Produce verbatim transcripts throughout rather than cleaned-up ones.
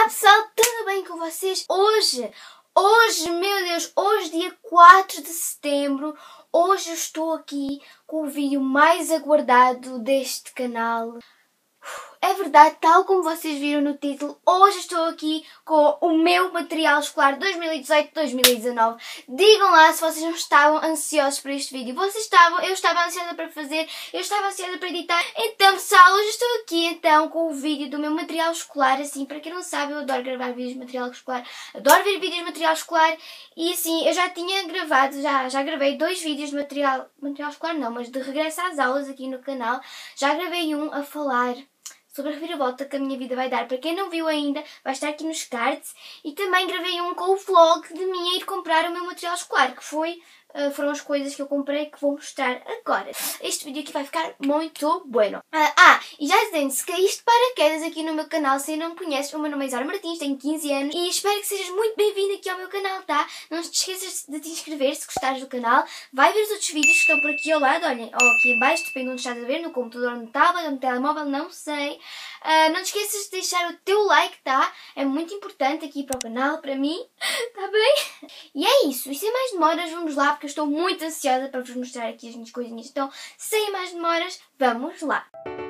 pessoal, tudo bem com vocês? Hoje, hoje, meu Deus, hoje dia quatro de setembro, hoje eu estou aqui com o vídeo mais aguardado deste canal. É verdade, tal como vocês viram no título, hoje estou aqui com o meu material escolar dois mil e dezoito dois mil e dezanove. Digam lá se vocês não estavam ansiosos para este vídeo. Vocês estavam, eu estava ansiosa para fazer, eu estava ansiosa para editar. Então pessoal, hoje estou aqui então com o vídeo do meu material escolar. Assim, para quem não sabe, eu adoro gravar vídeos de material escolar, adoro ver vídeos de material escolar. E assim, eu já tinha gravado, já, já gravei dois vídeos de material, material escolar não, mas de regresso às aulas aqui no canal. Já gravei um a falar sobre a reviravolta que a minha vida vai dar. Para quem não viu ainda, vai estar aqui nos cards. E também gravei um com o vlog de mim a ir comprar o meu material escolar, que foi, uh, foram as coisas que eu comprei que vou mostrar agora. Este vídeo aqui vai ficar muito bueno. Uh, ah, e já dizendo, se caíste de paraquedas aqui no meu canal, se ainda não me conheces, o meu nome é Isaura Martins, tenho quinze anos e espero que sejas muito bem-vindo aqui ao meu canal, tá? Não te esqueças de te inscrever se gostares do canal. Vai ver os outros vídeos que estão por aqui ao lado, olhem, ou aqui em baixo, depende de onde estás a ver, no computador, no tablet, no telemóvel, não sei. Uh, não te esqueças de deixar o teu like, tá? É muito importante aqui para o canal, para mim, tá bem? E é isso, e sem mais demoras, vamos lá, porque eu estou muito ansiosa para vos mostrar aqui as minhas coisinhas. Então, sem mais demoras, vamos lá!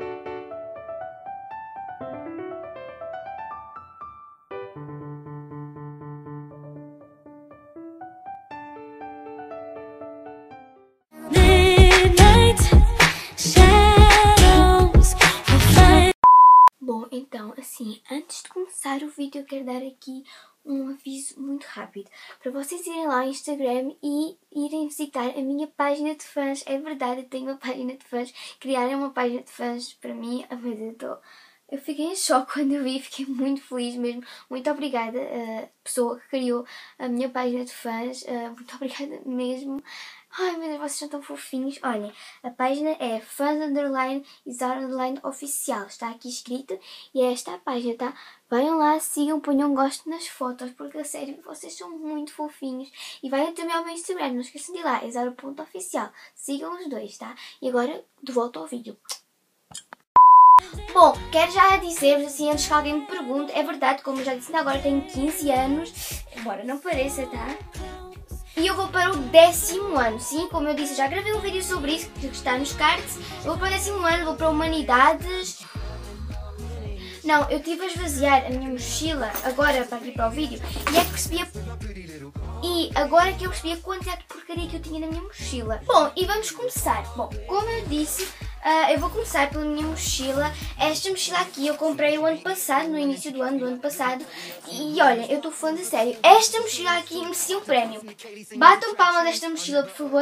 Bom, então, assim, antes de começar o vídeo eu quero dar aqui um aviso muito rápido. Para vocês irem lá ao Instagram e irem visitar a minha página de fãs. É verdade, eu tenho uma página de fãs. Criarem uma página de fãs para mim, a vez eu estou... Eu fiquei em choque quando eu vi, fiquei muito feliz mesmo. Muito obrigada à pessoa que criou a minha página de fãs. Muito obrigada mesmo. Ai meu Deus, vocês são tão fofinhos. Olhem, a página é fãs underline Isaura underline oficial. Está aqui escrito e é esta a página, tá? Venham lá, sigam, ponham gosto nas fotos, porque a sério, vocês são muito fofinhos. E venham também ao meu Instagram, não esqueçam de ir lá, isaura ponto oficial. Sigam os dois, tá? E agora, de volta ao vídeo. Bom, quero já dizer-vos assim, antes que alguém me pergunte, é verdade, como eu já disse, agora tenho quinze anos, embora não pareça, tá? E eu vou para o décimo ano, sim, como eu disse, já gravei um vídeo sobre isso, que está nos cards. Eu vou para o décimo ano, vou para Humanidades. Não, eu estive a esvaziar a minha mochila agora para aqui para o vídeo e é que percebi a... E agora que eu percebi a quantidade de porcaria que eu tinha na minha mochila. Bom, e vamos começar. Bom, como eu disse, uh, eu vou começar pela minha mochila. Esta mochila aqui eu comprei o ano passado, no início do ano, do ano passado. E olha, eu estou falando a sério, esta mochila aqui merecia um prémio. Batam palma desta mochila, por favor.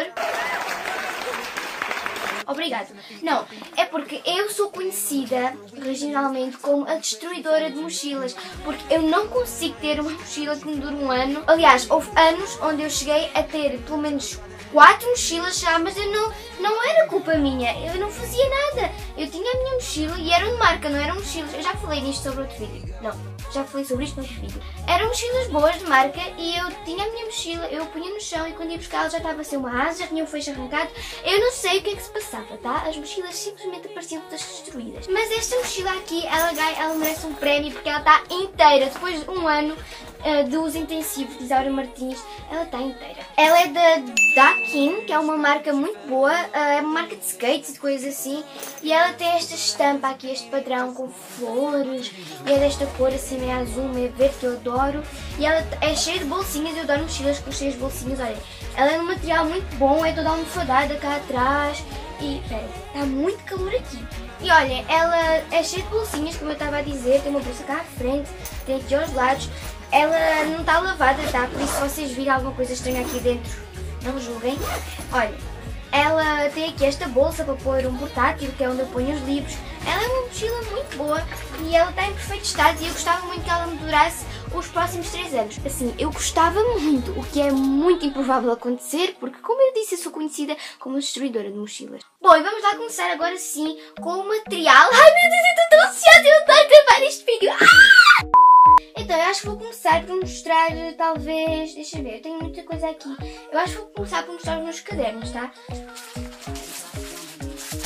Obrigado. Não, é porque eu sou conhecida regionalmente como a destruidora de mochilas, porque eu não consigo ter uma mochila que me dure um ano. Aliás, houve anos onde eu cheguei a ter pelo menos quatro mochilas já, mas eu não, não era culpa minha, eu não fazia nada. Eu tinha a minha mochila e eram de marca, não eram mochilas. Eu já falei nisto sobre outro vídeo. Não, já falei sobre isto no outro vídeo. Eram mochilas boas de marca e eu tinha a minha mochila, eu a punha no chão e quando ia buscar ela já estava a ser uma asa, já tinha o fecho arrancado. Eu não sei o que é que se passava, tá? As mochilas simplesmente apareciam todas destruídas. Mas esta mochila aqui, ela, ela merece um prémio porque ela está inteira. Depois de um ano uh, de uso intensivo de Isaura Martins, ela está inteira. Ela é da Dakin, que é uma marca muito boa, uh, é uma marca de skates e de coisas assim. E ela tem esta estampa aqui, este padrão com flores, e é desta cor assim meio azul, meio verde, que eu adoro. E ela é cheia de bolsinhas, eu adoro mochilas com cheias de bolsinhas, olha. Ela é um material muito bom, é toda almofadada cá atrás. E, pera, está muito calor aqui. E olha, ela é cheia de bolsinhas, como eu estava a dizer, tem uma bolsa cá à frente, tem aqui aos lados. Ela não está lavada, tá? Por isso se vocês virem alguma coisa estranha aqui dentro, não julguem. Olha, ela tem aqui esta bolsa para pôr um portátil, que é onde eu ponho os livros. Ela é uma mochila muito boa e ela está em perfeito estado e eu gostava muito que ela me durasse os próximos três anos. Assim, eu gostava muito, o que é muito improvável acontecer, porque como eu disse, eu sou conhecida como destruidora de mochilas. Bom, e vamos lá começar agora sim com o material. Ai meu Deus, eu estou tão ansiosa, eu estou a gravar este vídeo. Ah! Então, eu acho que vou começar por mostrar, talvez... Deixa eu ver, eu tenho muita coisa aqui. Eu acho que vou começar por mostrar os meus cadernos, tá?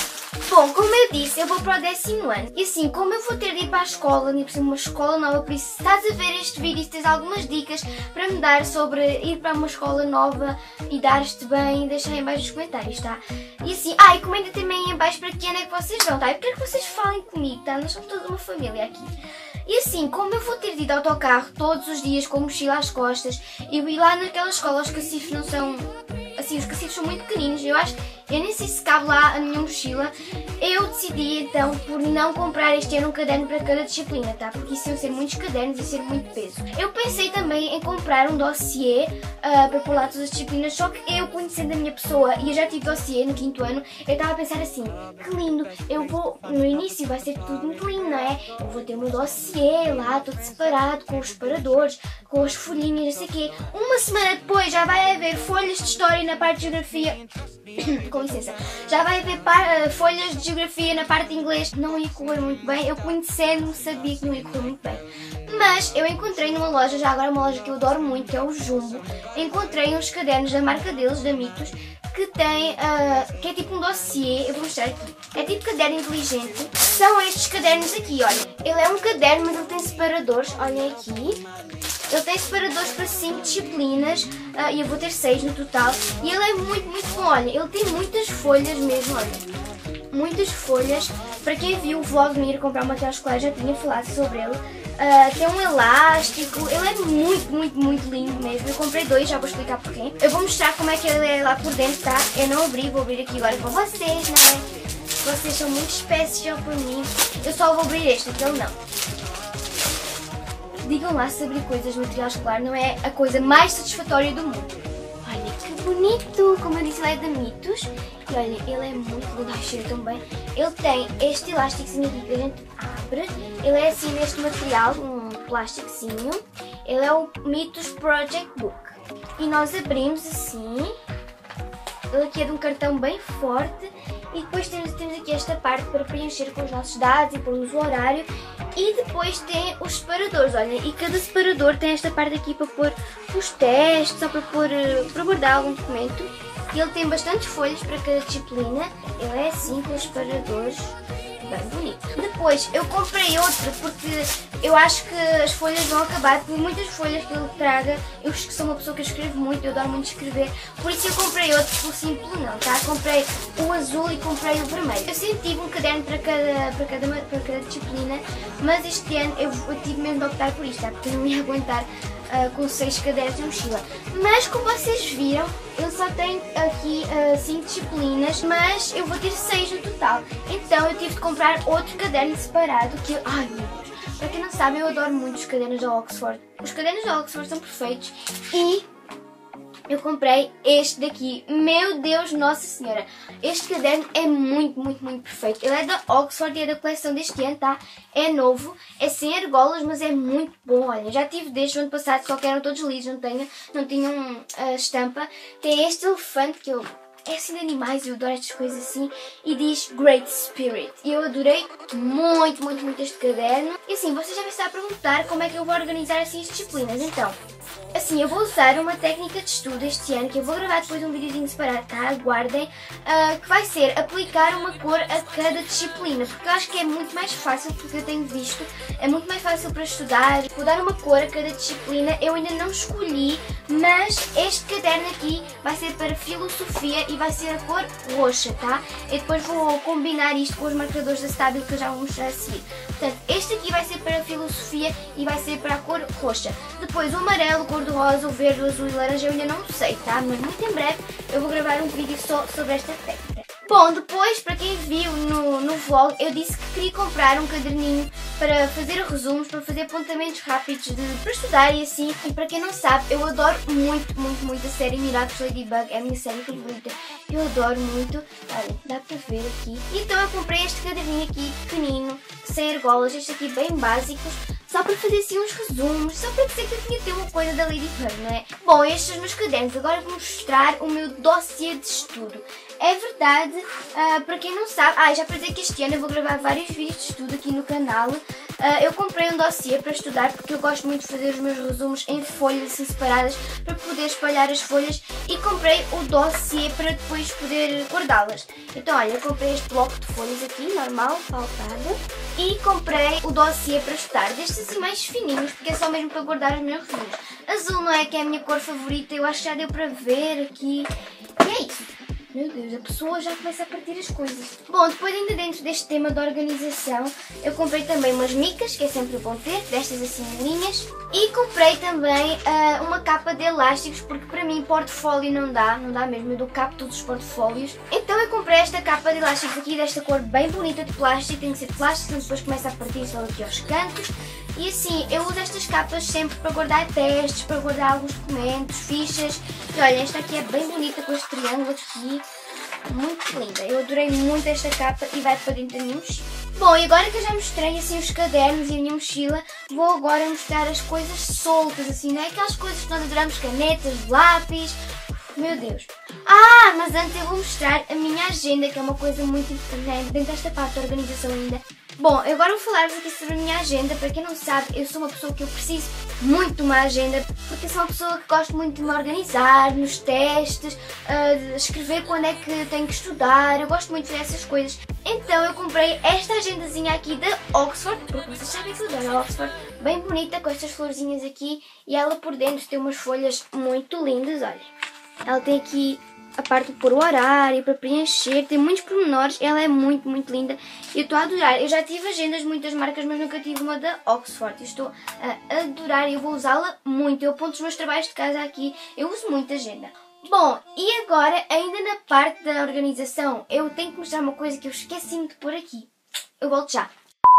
Bom, como eu disse, eu vou para o décimo ano. E assim, como eu vou ter de ir para a escola, nem por cima uma escola nova, por isso se estás a ver este vídeo e se tens algumas dicas para me dar sobre ir para uma escola nova e dar-te bem, deixa aí em baixo nos comentários, tá? E assim, ah, e comenta também aí em baixo para que ano é que vocês vão, tá? Eu quero que vocês falem comigo, tá? Nós somos toda uma família aqui. E assim, como eu vou ter de ir de autocarro todos os dias com mochila às costas, eu ir lá naquelas escolas, os cacifes não são... Assim, os cacifes são muito pequeninos, eu acho, eu nem sei se cabe lá a minha mochila. Eu decidi então por não comprar este ano um caderno para cada disciplina, tá? Porque isso iam ser muitos cadernos e ser muito peso. Eu pensei também em comprar um dossiê uh, para pôr lá todas as disciplinas, só que eu, conhecendo a minha pessoa, e eu já tive dossiê no quinto ano, eu estava a pensar assim, que lindo, eu vou, no início vai ser tudo muito lindo, não é? Eu vou ter o meu dossiê lá, todo separado, com os separadores, com as folhinhas, não sei o quê. Uma semana depois já vai haver folhas de história na parte de geografia. Com licença, já vai haver par, uh, folhas de geografia na parte de inglês. Não ia correr muito bem, eu conhecendo-me sabia que não ia correr muito bem. Mas eu encontrei numa loja, já agora uma loja que eu adoro muito, que é o Jumbo. Encontrei uns cadernos da marca deles, da Mitos, que tem, uh, que é tipo um dossiê, eu vou mostrar aqui. É tipo caderno inteligente. São estes cadernos aqui, olha. Ele é um caderno, mas ele tem separadores, olhem aqui. Ele tem separadores para cinco disciplinas uh, e eu vou ter seis no total. E ele é muito, muito bom. Olha, ele tem muitas folhas mesmo, olha. Muitas folhas. Para quem viu o vlog de ir comprar um material escolar, já tinha falado sobre ele. Uh, tem um elástico. Ele é muito, muito, muito lindo mesmo. Eu comprei dois, já vou explicar porquê. Eu vou mostrar como é que ele é lá por dentro, tá? Eu não abri, vou abrir aqui agora com vocês, né? Vocês são muito especiais por mim. Eu só vou abrir este, aquele não. Digam lá se abrir coisas de material escolar não é a coisa mais satisfatória do mundo. Olha que bonito! Como eu disse, ele é da Mitos. E olha, ele é muito lindo, ai, cheiro também. Ele tem este elásticozinho aqui que a gente abre. Ele é assim neste material, um plásticozinho. Ele é o Mitos Project Book. E nós abrimos assim. Ele aqui é de um cartão bem forte. E depois temos, temos aqui esta parte para preencher com os nossos dados e pôr o horário. E depois tem os separadores, olha, e cada separador tem esta parte aqui para pôr os testes, ou para, pôr, para guardar algum documento. E ele tem bastantes folhas para cada disciplina. Ele é assim com os separadores, bem bonito. Depois eu comprei outro porque eu acho que as folhas vão acabar, por muitas folhas que ele traga. Eu sou uma pessoa que escrevo muito, eu adoro muito escrever, por isso eu comprei outro pelo simples não, tá? Comprei o azul e comprei o vermelho. Eu sempre tive um caderno para cada, para cada, para cada disciplina, mas este ano eu, eu tive mesmo de optar por isto, tá? Porque eu não ia aguentar Uh, com seis cadernos de mochila. Mas como vocês viram, eu só tenho aqui cinco uh, disciplinas, mas eu vou ter seis no total. Então eu tive de comprar outro caderno separado que... Ai meu Deus! Para quem não sabe, eu adoro muito os cadernos da Oxford. Os cadernos da Oxford são perfeitos e... eu comprei este daqui. Meu Deus, Nossa Senhora. Este caderno é muito, muito, muito perfeito. Ele é da Oxford e é da coleção deste ano, tá? É novo, é sem argolas, mas é muito bom. Olha, já tive desde o ano passado, só que eram todos lisos, não, tenho, não tinham uh, estampa. Tem este elefante que eu... é assim de animais, eu adoro estas coisas assim. E diz Great Spirit. E eu adorei muito, muito, muito este caderno. E assim, vocês já me estão a perguntar como é que eu vou organizar assim as disciplinas. Então... assim, eu vou usar uma técnica de estudo este ano, que eu vou gravar depois um videozinho separado, tá? Aguardem, uh, que vai ser aplicar uma cor a cada disciplina, porque eu acho que é muito mais fácil, porque eu tenho visto, é muito mais fácil para estudar. Vou dar uma cor a cada disciplina, eu ainda não escolhi, mas este caderno aqui vai ser para filosofia e vai ser a cor roxa, tá? Eu depois vou combinar isto com os marcadores da Stabilo que eu já vou mostrar a seguir. Portanto, este aqui vai ser para filosofia e vai ser para a cor roxa. Depois o amarelo, cor do rosa, o verde, o azul e o laranja eu ainda não sei, tá? Mas muito em breve eu vou gravar um vídeo só sobre esta técnica. Bom, depois, para quem viu no, no vlog, eu disse que queria comprar um caderninho para fazer resumos, para fazer apontamentos rápidos de, para estudar e assim. E para quem não sabe, eu adoro muito, muito, muito a série Miraculous Ladybug, é a minha série favorita. Eu adoro muito, olha, dá para ver aqui. Então eu comprei este caderninho aqui, pequenino, sem argolas, este aqui bem básicos, só para fazer assim uns resumos, só para dizer que eu tinha que ter uma coisa da Ladybug, não é? Bom, estes são os meus cadernos, agora vou mostrar o meu dossiê de estudo. É verdade, uh, para quem não sabe, ah, já para dizer que este ano eu vou gravar vários vídeos de estudo aqui no canal, Uh, eu comprei um dossiê para estudar porque eu gosto muito de fazer os meus resumos em folhas assim separadas para poder espalhar as folhas, e comprei o dossiê para depois poder guardá-las. Então olha, eu comprei este bloco de folhas aqui, normal, pautado, e comprei o dossiê para estudar, destes assim mais fininhos, porque é só mesmo para guardar os meus resumos. Azul não é que é a minha cor favorita, eu acho que já deu para ver aqui, e é isso. Meu Deus, a pessoa já começa a partir as coisas. Bom, depois ainda dentro deste tema de organização, eu comprei também umas micas, que é sempre bom ter, destas assim em linhas. E comprei também uh, uma capa de elásticos, porque para mim portfólio não dá, não dá mesmo, eu dou capa todos os portfólios. Então eu comprei esta capa de elásticos aqui, desta cor bem bonita de plástico, tem que ser de plástico, senão depois começa a partir só aqui aos cantos. E assim, eu uso estas capas sempre para guardar testes, para guardar alguns documentos, fichas. E olha, esta aqui é bem bonita com este triângulo aqui. Muito linda. Eu adorei muito esta capa e vai para dentro da minha mochila. Bom, e agora que eu já mostrei assim os cadernos e a minha mochila, vou agora mostrar as coisas soltas, assim, não é? Aquelas coisas que nós adoramos, canetas, lápis. Meu Deus. Ah, mas antes eu vou mostrar a minha agenda, que é uma coisa muito importante dentro desta parte da organização ainda. Bom, eu agora vou falar-vos aqui sobre a minha agenda. Para quem não sabe, eu sou uma pessoa que eu preciso muito de uma agenda, porque eu sou uma pessoa que gosto muito de me organizar nos testes, uh, escrever quando é que tenho que estudar, eu gosto muito de fazer essas coisas. Então eu comprei esta agendazinha aqui da Oxford, porque vocês sabem que eu adoro a Oxford, bem bonita, com estas florzinhas aqui, e ela por dentro tem umas folhas muito lindas, olha. Ela tem aqui a parte de pôr o horário para preencher, tem muitos pormenores, ela é muito, muito linda. Eu estou a adorar. Eu já tive agendas de muitas marcas, mas nunca tive uma da Oxford. Eu estou a adorar e eu vou usá-la muito. Eu aponto os meus trabalhos de casa aqui, eu uso muito a agenda. Bom, e agora, ainda na parte da organização, eu tenho que mostrar uma coisa que eu esqueci-me de pôr aqui. Eu volto já.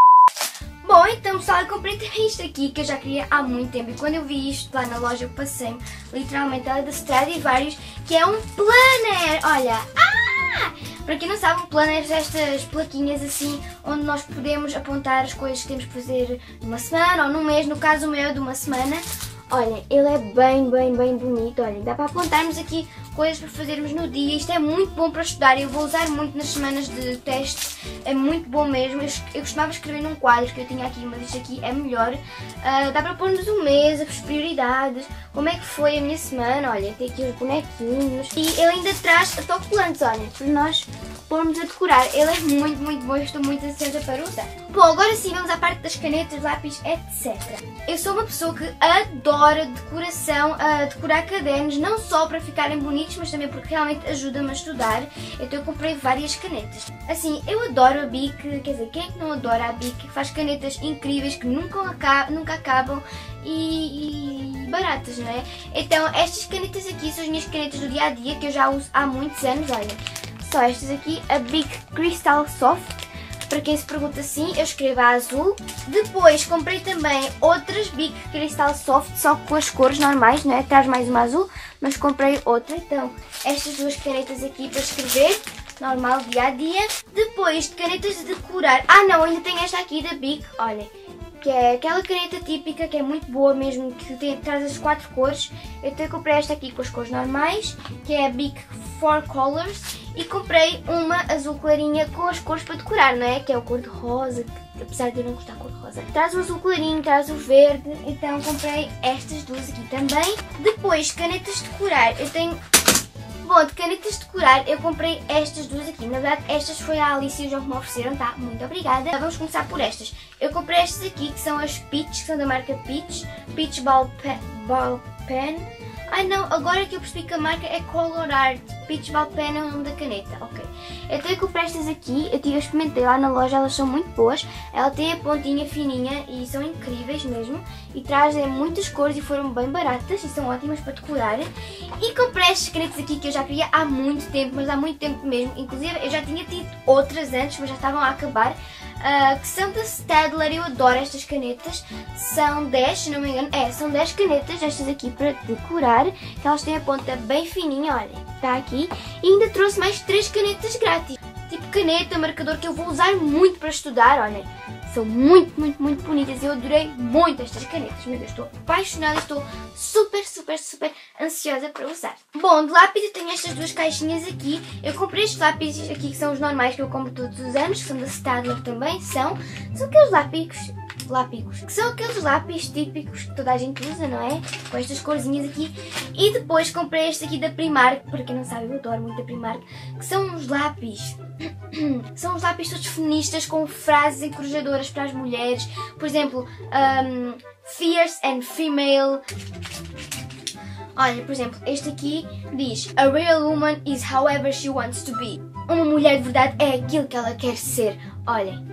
Bom, então pessoal, eu comprei também isto aqui que eu já queria há muito tempo, e quando eu vi isto lá na loja eu passei-me, literalmente, ela é da Stradivarius, que é um planner, olha, ah! Para quem não sabe, um planner é estas plaquinhas assim, onde nós podemos apontar as coisas que temos que fazer numa semana ou num mês, no caso o meu é de uma semana. Olhem, ele é bem, bem, bem bonito, olhem, dá para apontarmos aqui coisas para fazermos no dia. Isto é muito bom para estudar, eu vou usar muito nas semanas de testes, é muito bom mesmo. Eu, eu costumava escrever num quadro que eu tinha aqui, mas isto aqui é melhor. Uh, dá para pôr-nos o mês, as prioridades, como é que foi a minha semana, olha, tem aqui os bonequinhos. E ele ainda traz autocolantes, olha, para nós pormos a decorar. Ele é muito, muito bom, eu estou muito ansiosa para usar. Bom, agora sim vamos à parte das canetas, lápis, etcétera. Eu sou uma pessoa que adora decoração, a decorar cadernos, não só para ficarem bonitos, mas também porque realmente ajuda-me a estudar. Então eu comprei várias canetas. Assim, eu adoro a Bic, quer dizer, quem é que não adora a Bic? Faz canetas incríveis que nunca, acabam, nunca acabam e, e baratas, não é? Então estas canetas aqui são as minhas canetas do dia a dia, que eu já uso há muitos anos, olha. Só estas aqui, a Bic Crystal Soft. Para quem se pergunta assim, eu escrevo a azul. Depois comprei também outras Bic Crystal Soft, só com as cores normais, não é? Traz mais uma azul, mas comprei outra. Então, estas duas canetas aqui para escrever, normal, dia a dia. Depois, de canetas de decorar. Ah não, ainda tenho esta aqui da Bic, olhem. Que é aquela caneta típica, que é muito boa mesmo, que tem, traz as quatro cores. Eu também comprei esta aqui com as cores normais, que é a Bic Four Colors. E comprei uma azul clarinha com as cores para decorar, não é? Que é o cor de rosa, que, apesar de eu não gostar da cor de rosa. Traz o azul clarinho, traz o verde, então comprei estas duas aqui também. Depois, canetas de decorar, eu tenho... Bom, de canetas de decorar eu comprei estas duas aqui. Na verdade, estas foi a Alice e o João que me ofereceram, tá? Muito obrigada. Vamos começar por estas. Eu comprei estas aqui, que são as Peach, que são da marca Peach. Peach Ball Pen. Ball Pen. Ai não, agora que eu percebi que a marca é Color Art. Peach Ball Pen é o nome da caneta, ok. Então eu comprei estas aqui, eu tive, experimentei lá na loja, elas são muito boas. Ela tem a pontinha fininha e são incríveis mesmo. E trazem muitas cores e foram bem baratas e são ótimas para decorar. E comprei estas canetas aqui que eu já queria há muito tempo, mas há muito tempo mesmo. Inclusive eu já tinha tido outras antes, mas já estavam a acabar. Uh, que são da Staedtler, eu adoro estas canetas, são dez, se não me engano, é, são dez canetas, estas aqui para decorar, que elas têm a ponta bem fininha, olhem, está aqui, e ainda trouxe mais três canetas grátis, tipo caneta, marcador, que eu vou usar muito para estudar, olhem, são muito, muito, muito bonitas, eu adorei muito estas canetas, meu Deus, estou apaixonada, estou super, super, super ansiosa para usar. Bom, de lápis eu tenho estas duas caixinhas aqui, eu comprei estes lápis aqui que são os normais que eu compro todos os anos, que são da Staedtler também, são, são aqueles lápis, lápicos, que são aqueles lápis típicos que toda a gente usa, não é? Com estas corzinhas aqui. E depois comprei este aqui da Primark, para quem não sabe eu adoro muito a Primark, que são uns lápis, são uns lápis todos feministas com frases encorajadoras para as mulheres, por exemplo, um, fierce and female. Olha, por exemplo, este aqui diz: A real woman is however she wants to be. Uma mulher de verdade é aquilo que ela quer ser. Olhem,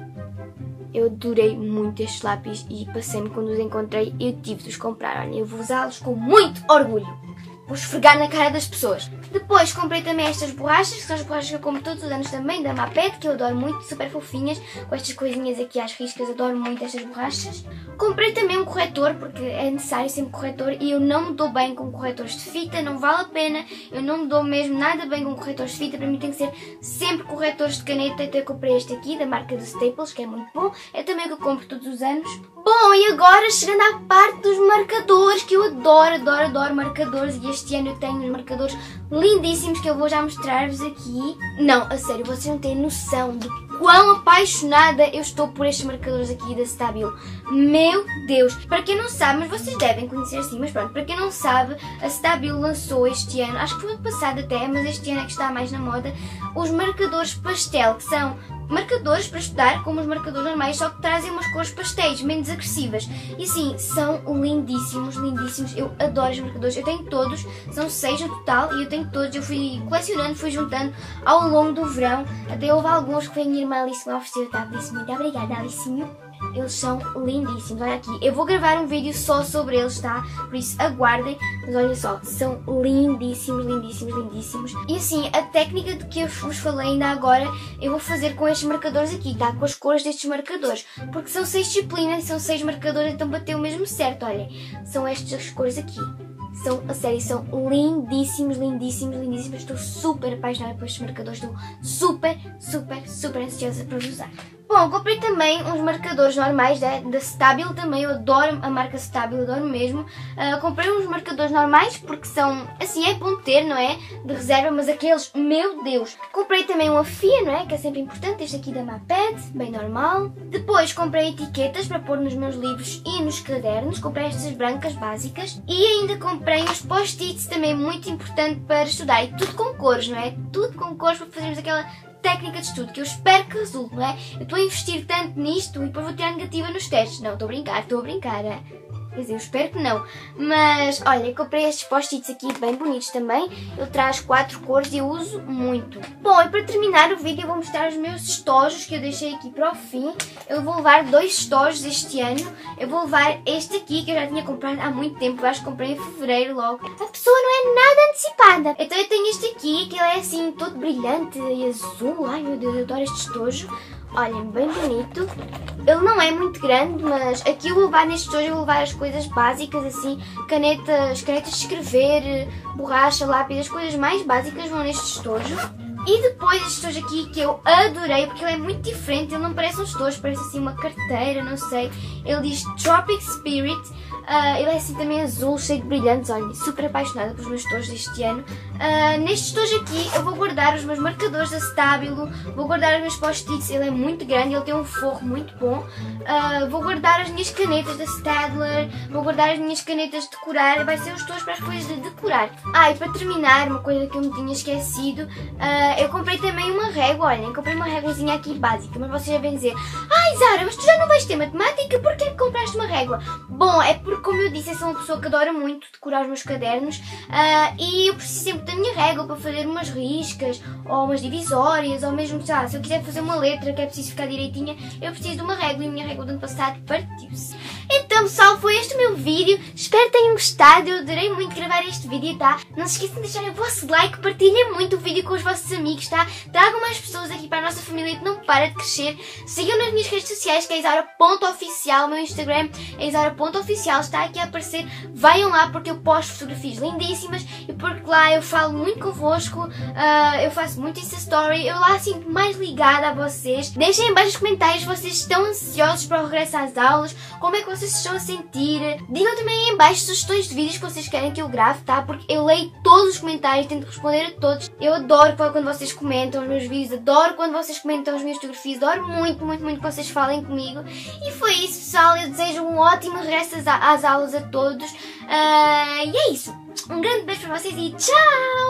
eu adorei muito estes lápis e passei-me quando os encontrei, eu tive de os comprar. Olha, eu vou usá-los com muito orgulho. Vou esfregar na cara das pessoas. Depois comprei também estas borrachas, que são as borrachas que eu compro todos os anos também, da Maped, que eu adoro muito, super fofinhas, com estas coisinhas aqui às riscas, adoro muito estas borrachas. Comprei também um corretor, porque é necessário sempre corretor, e eu não me dou bem com corretores de fita, não vale a pena, eu não me dou mesmo nada bem com corretores de fita, para mim tem que ser sempre corretores de caneta, então eu comprei este aqui, da marca do Staples, que é muito bom, é também o que eu compro todos os anos. Bom, e agora chegando à parte dos marcadores, que eu adoro, adoro, adoro marcadores, e este ano eu tenho uns marcadores lindíssimos que eu vou já mostrar-vos aqui. Não, a sério, vocês não têm noção de quão apaixonada eu estou por estes marcadores aqui da Stabilo. Meu Deus! Para quem não sabe, mas vocês devem conhecer assim, mas pronto, para quem não sabe, a Stabilo lançou este ano, acho que foi ano passado até, mas este ano é que está mais na moda, os marcadores pastel, que são marcadores para estudar como os marcadores normais, só que trazem umas cores pastéis, menos agressivas. E sim, são lindíssimos, lindíssimos. Eu adoro os marcadores, eu tenho todos, são seis no total e eu tenho todos. Eu fui colecionando, fui juntando ao longo do verão. Até houve alguns que foi a minha irmã Alice que me ofereceu, tá? Disse muito obrigada, Alicinho. Eles são lindíssimos, olha aqui, eu vou gravar um vídeo só sobre eles, tá? Por isso aguardem, mas olha só, são lindíssimos, lindíssimos, lindíssimos. E assim, a técnica de que eu vos falei ainda agora, eu vou fazer com estes marcadores aqui, tá? Com as cores destes marcadores, porque são seis disciplinas e são seis marcadores, então bateu mesmo certo, olhem. São estas cores aqui. São, a sério, são lindíssimos, lindíssimos, lindíssimos. Estou super apaixonada por estes marcadores. Estou super, super, super ansiosa para os usar. Bom, comprei também uns marcadores normais da, da Stabilo também. Eu adoro a marca Stabilo, adoro mesmo. Uh, comprei uns marcadores normais porque são, assim, é bom ter, não é? De reserva, mas aqueles, meu Deus. Comprei também uma fia, não é? Que é sempre importante. Este aqui da Maped, bem normal. Depois comprei etiquetas para pôr nos meus livros e nos cadernos. Comprei estas brancas básicas. E ainda comprei uns post-its também, muito importante para estudar. E tudo com cores, não é? Tudo com cores para fazermos aquela técnica de estudo que eu espero que resulte, não é? Eu estou a investir tanto nisto e depois vou tirar negativa nos testes. Não, estou a brincar, estou a brincar. É? Quer dizer, eu espero que não. Mas, olha, comprei estes post-its aqui bem bonitos também. Ele traz quatro cores e eu uso muito. Bom, e para terminar o vídeo eu vou mostrar os meus estojos que eu deixei aqui para o fim. Eu vou levar dois estojos este ano. Eu vou levar este aqui que eu já tinha comprado há muito tempo. Eu acho que comprei em fevereiro logo. A pessoa não é nada antecipada. Então eu tenho este aqui, que ele é assim todo brilhante e azul. Ai meu Deus, eu adoro este estojo. Olhem, bem bonito. Ele não é muito grande, mas aqui eu vou levar neste estojo, eu vou levar as coisas básicas, assim, canetas, canetas de escrever, borracha, lápis, as coisas mais básicas vão neste estojo. E depois este estojo aqui que eu adorei, porque ele é muito diferente, ele não parece um estojo, parece assim uma carteira, não sei. Ele diz Tropic Spirit, uh, ele é assim também azul, cheio de brilhantes, olha, super apaixonada pelos meus estojos deste ano. Uh, neste estojo aqui eu vou guardar os meus marcadores da Stabilo, vou guardar os meus post-its, ele é muito grande, ele tem um forro muito bom. Uh, vou guardar as minhas canetas da Staedtler, vou guardar as minhas canetas de decorar, vai ser os estojos para as coisas de decorar. Ah, e para terminar, uma coisa que eu me tinha esquecido, uh, eu comprei também uma régua, olhem, comprei uma réguazinha aqui básica, mas vocês já vêm dizer: ai Zara, mas tu já não vais ter matemática, porquê que compraste uma régua? Bom, é porque, como eu disse, eu sou uma pessoa que adora muito decorar os meus cadernos uh, e eu preciso sempre da minha régua para fazer umas riscas, ou umas divisórias, ou mesmo, sei lá, se eu quiser fazer uma letra que é preciso ficar direitinha, eu preciso de uma régua e a minha régua do ano passado partiu-se. Então pessoal, foi este o meu vídeo, espero que tenham gostado, eu adorei muito gravar este vídeo, tá? Não se esqueçam de deixar o vosso like, partilhem muito o vídeo com os vossos amigos, tá? Tragam mais pessoas aqui para a nossa família que não para de crescer. Sigam nas minhas redes sociais, que é isaura ponto oficial, o meu Instagram é isaura ponto oficial, está aqui a aparecer, venham lá porque eu posto fotografias lindíssimas e porque lá eu falo muito convosco, uh, eu faço muito Insta Story, eu lá sinto mais ligada a vocês. Deixem em baixo nos comentários se vocês estão ansiosos para o regresso às aulas, como é que vocês se estão a sentir. Digam também aí em baixo sugestões de vídeos que vocês querem que eu grave, tá? Porque eu leio todos os comentários, tento responder a todos. Eu adoro quando vocês comentam os meus vídeos, adoro quando vocês comentam as minhas fotografias, adoro muito, muito, muito que vocês falem comigo. E foi isso, pessoal. Eu desejo um ótimo regresso às aulas a todos. Uh, e é isso. Um grande beijo para vocês e tchau!